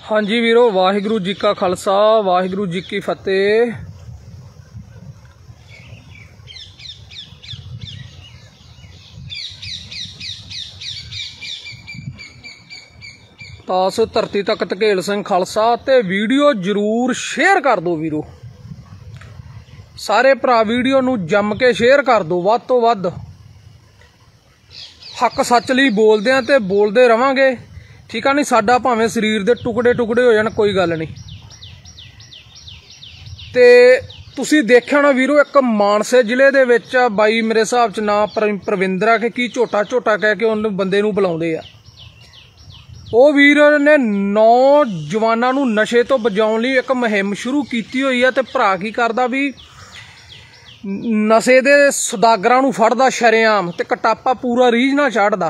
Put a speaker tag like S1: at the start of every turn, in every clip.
S1: हाँ जी वीरो, वाहिगुरू जी का खालसा वाहिगुरू जी की फतेह। तास धरती तक धकेल सिंह खालसा। ते वीडियो जरूर शेयर कर दो वीरो, सारे भरा वीडियो नू जम के शेयर कर दो। वध तो वध हक सच लई बोलदे आ ते बोलदे रवांगे, ठीक है। नहीं साडा भावें शरीर दे टुकड़े टुकड़े हो जाण, कोई गल नहीं। ते तुसी देखिया होना वीरो, एक मानसे जिले दे विच बाई मेरे हिसाब च ना प्रविंदरा के की झोटा झोटा कह के उन बंदे नू बुलाउंदे आ। ਉਹ ਵੀਰ ने नौजवानों नूं नशे तो बचाउण लई एक मुहिम शुरू कीती होई है। ते भरा की करदा भी नशे दे सुदागरां नूं फड़दा शरेआम ते कटापा पूरा रीझ नाल चढ़दा।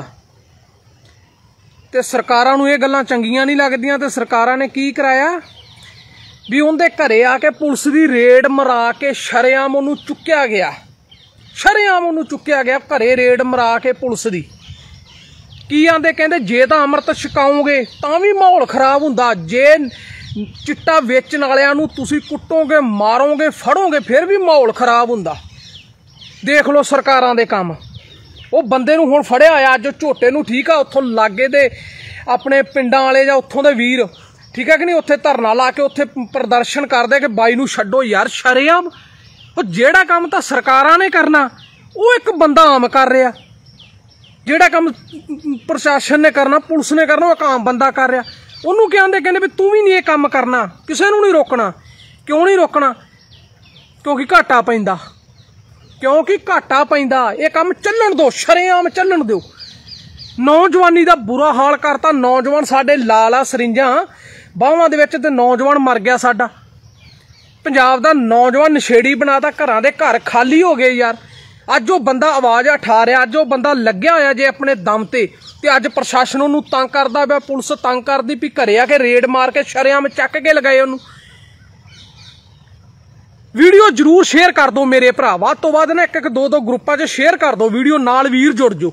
S1: ते सरकारां नूं इह गल्लां चंगियां नहीं लगदियां। ते सरकारां ने की कराया भी उहदे घरे आके पुलिस दी रेड मरा के शरेआम उहनूं चुक्किया गया, शरेआम उहनूं चुक्किया गया घरे रेड मरा के पुलिस दी। की आंदे कहंदे जे तां अमृत छकाओगे तां भी माहौल खराब हुंदा, जे चिट्टा वेचण वालियां नूं तुसीं कुट्टोगे मारोगे फड़ोगे फिर भी माहौल खराब हुंदा। देख लो सरकारां दे काम। वो बंदे नूं हुण फड़िया होया अज झोटे नूं, ठीक है, उत्थों लागे दे अपने पिंडां वाले जां उत्थों दे वीर, ठीक है कि नहीं, उत्थे धरना ला के उत्थे प्रदर्शन करदे कि बाई नूं छड्डो यार। शरेआम वो जेड़ा काम तां सरकारां ने करना वो एक बंदा आम कर रिहा, जेड़ा काम प्रशासन ने करना पुलिस ने करना वो एक आम बंदा कर रहा। उन्होंने क्या आंदे, कहंदे भी तू भी नहीं ये काम करना, किसी नूं नहीं रोकना। क्यों नहीं रोकना? क्योंकि घाटा पैंदा, क्योंकि घाटा पैंदा। ये काम चलन दो, शरेआम चलन दो। नौजवानी का बुरा हाल करता। नौजवान साडे लाला सरिंजां बाहां दे विच ते नौजवान मर गया साडा। पंजाब दा नौजवान नशेड़ी बनाता, घरां दे घर खाली हो गए यार। अज वो बंदा आवाज़ उठा रहा, अज वो बंदा लग्या होया जे अपने दम ते अज प्रशासन उन्होंने तंग करदा पिया, पुलिस तंग करदी भी, घरे आके रेड मार के शरेआम चक के लगाए उन्होंने। वीडियो जरूर शेयर कर दो मेरे भरा, वध तो वध ना एक एक दो दो ग्रुपां च शेयर कर दो वीडियो, नाल वीर जुड़ जो।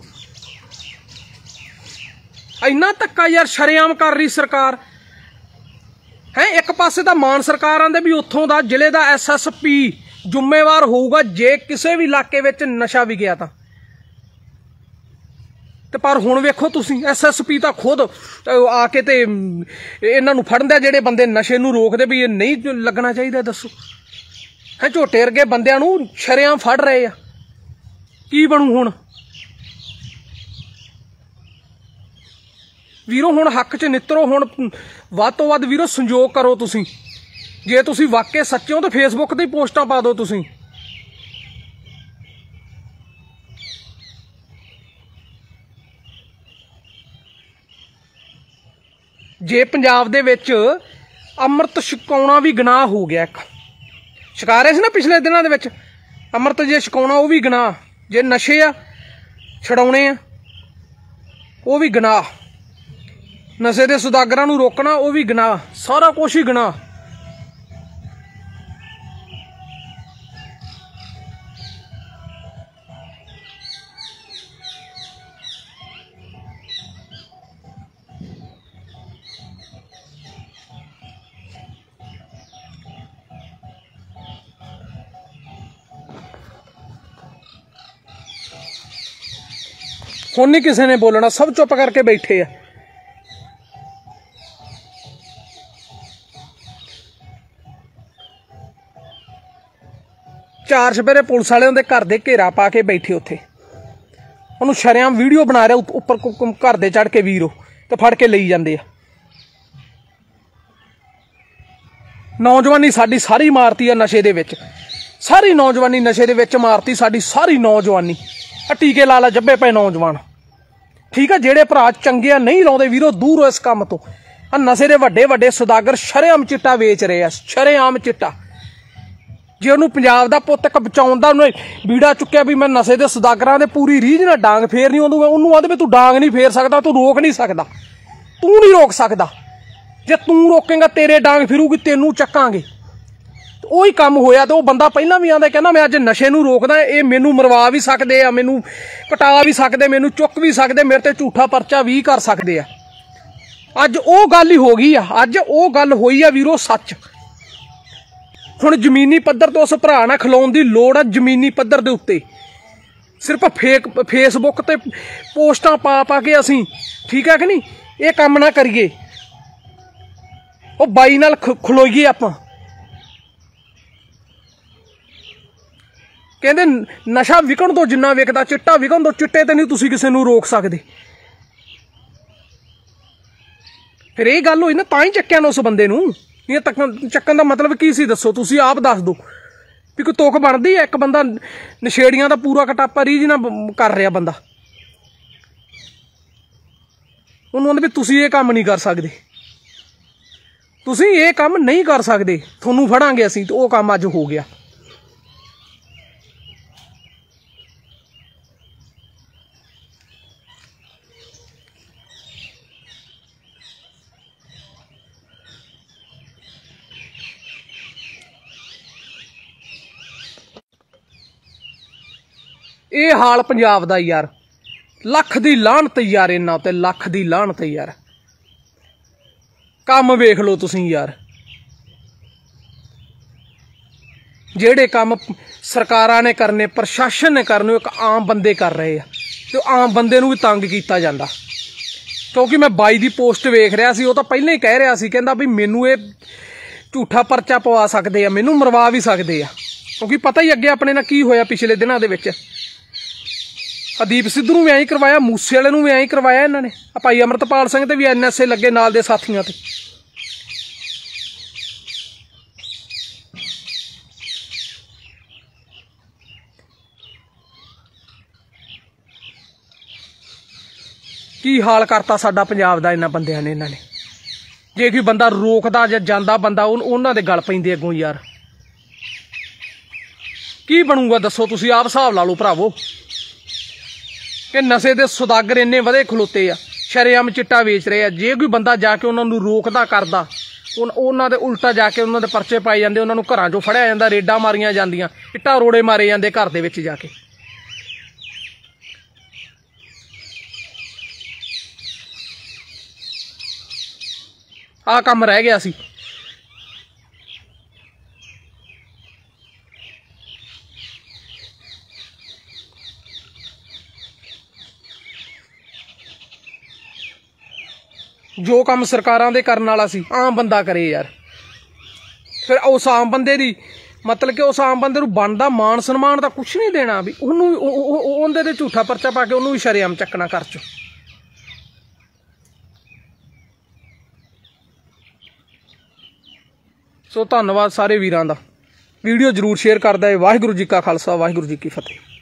S1: इन्ना धक्का यार शरेआम कर रही सरकार है। एक पासे तां मान सरकार आंदे भी उत्थों दा जिले दा SSP जुम्मेवार होगा जे किसी भी इलाके विच नशा भी गया तां। ते पर हुण वेखो तुसीं SSP तां खुद आके ते इन्हां नूं फड़दा, जेड़े बंदे नशे नूं रोकदे भी ये नहीं लगना चाहिए। दसो है, झोटे वर्गे बंदियां नूं शरेआम फड़ रहे आ, की बनू हुण? वीरो हुण हक च नितरो, हुण वध तो वध वीरो संजोग करो तुसीं। जे तुसीं वाकई सच्चे हो तो फेसबुक ते पोस्टां पा दो तुसीं। जे पंजाब दे विच अमृत छकाउणा भी गुनाह हो गया, एक छका रहे सी ना पिछले दिनों दे विच, अमृत जे छकाउणा वो भी गुनाह, जे नशे आ छड़ाउणे आ वो भी गुनाह, नशे दे सुदागरां नूं रोकना वो भी गुनाह, सारा कुछ ही गुनाह। हुण नहीं किसी ने बोलना, सब चुप करके बैठे आ। चार चपेरे पुलिस वाले उहदे घर दे घेरा पा के बैठे, उत्थे उहनूं शरेआम वीडियो बना रहे उपर घर दे चढ़ के वीरो, ते फड़ के लई जांदे आ। नौजवानी साडी सारी मारती है नशे दे विच, सारी नौजवानी नशे दे विच मारती साडी सारी नौजवानी। टीके ला ला जब्बे पे नौजवान, ठीक है। जेड़े भरा चंगे नहीं लाउंदे वीरो, दूर हो इस काम तो। नशे दे वड्डे वड्डे सुदागर शरेआम चिट्टा वेच रहे आ, शरेआम चिट्टा। जे उन्होंने पंजाब दा पुत्त एक बचाउण दा उन्हें बीड़ा चुक्या भी मैं नशे दे सुदागरां दे पूरी रीझ नाल डांग फेरनी, उन्होंने आंदे भी तू डांग नहीं फेर सकदा, तू रोक नहीं सकदा, तू नहीं रोक सकदा। जे तू रोकेगा तेरे डांग फिरूगी, तेनू चक्कांगे। ਉਹੀ ਕੰਮ ਹੋਇਆ। तो वह बंदा पहला भी आंदा, कहना मैं अज नशे नूं रोकदा, ये मैनू मरवा भी सकते आ, मैनू कटा भी सकते, मैनू चुक भी सकते, मेरे ते झूठा परचा भी कर सकते आ। अज वो गल ही हो गई आ, अज वो गल होई आ वीरो सच। हुण जमीनी पद्धर तो उस भरा नाल खलोण दी लोड़ आ जमीनी पद्धर दे उत्ते। सिर्फ फेसबुक ते पोस्टां पा पा के असीं ठीक है कि नहीं ये काम ना करिए, वो बाई नाल खलोईए आपां। कहंदे नशा विकण दो जिन्ना विकदा, चिट्टा विकण दो, चिट्टे ते नहीं तुसीं किसे नूं रोक सकदे। फिर ये गल होई ना तां ही चक्किया ना उस बंदे नूं। ये चक्कन का मतलब की सी दसो, तुसीं आप दस दो भी कोई तुक बनदी है। एक बंदा नशेड़ियां दा पूरा कटापा रीझ ना कर रहा बंदा, उन्होंने भी तुसीं ये काम नहीं कर सकदे, तुसीं ये काम नहीं कर सकदे, थोनू फड़ांगे असीं। तो वो काम अज हो गया। ये हाल पंजाब दा यार, लख दी लाहनत यार, इन्हां ते लख दी लाहनत यार। काम वेख लो तुसीं यार, जेड़े काम सरकारां ने करने, प्रशासन ने करने, एक आम बंदे कर रहे हैं। तो आम बंदे नूं भी तंग कीता जांदा। क्योंकि मैं बाई दी पोस्ट वेख रहा सी, वो तो पहले ही कह रहा सी, कहंदा भी मैनू ये झूठा परचा पवा सकदे आ, मैनू मरवा भी सकदे आ। क्योंकि पता ही अगे अपने नाल की होया पिछले दिनों दे विच। अदीप सिद्धू नूं भी ऐं करवाया, मूसे वाले नूं भी ऐं करवाया इन्हां ने, भाई अमृतपाल सिंह ते भी NSA लगे नाल दे साथियां ते। की हाल करता साडा पंजाब दा इन्हां बंदियां ने। इन्हां ने जे कोई बंदा रोकदा जां जांदा बंदा उन्हां दे गल पैंदे अगों यार। की बनूगा दसो, तुसीं आप हिसाब ला लो भरावो। कि नशे दे सौदागर इन्ने वधे खलोते आ, शरेआम चिट्टा वेच रहे आ। जे कोई बंदा जाके उन्हां नूं रोकदा करदा, उन्हां दे उल्टा जाके उन्हां दे परचे पाए जांदे, उन्हां नूं घरां चों फड़िया जांदा, रेडां मारियां जांदियां, इट्टा रोड़े मारे जांदे घर दे विच जाके। आ काम रह गया सी। जो काम सरकारां दे करन वाला सी आम बंदा करे यार। फिर उस आम बंदे दी मतलब कि उस आम बंदे नूं बनदा मान सन्मान तां कुछ नहीं देना भी, उहनूं दे झूठा परचा पा के उहनूं भी शरेआम चकना घर चों। सो धन्नवाद सारे वीरां दा। वीडियो जरूर शेयर करदा है। वाहिगुरू जी का खालसा, वाहिगुरू जी की फतेह।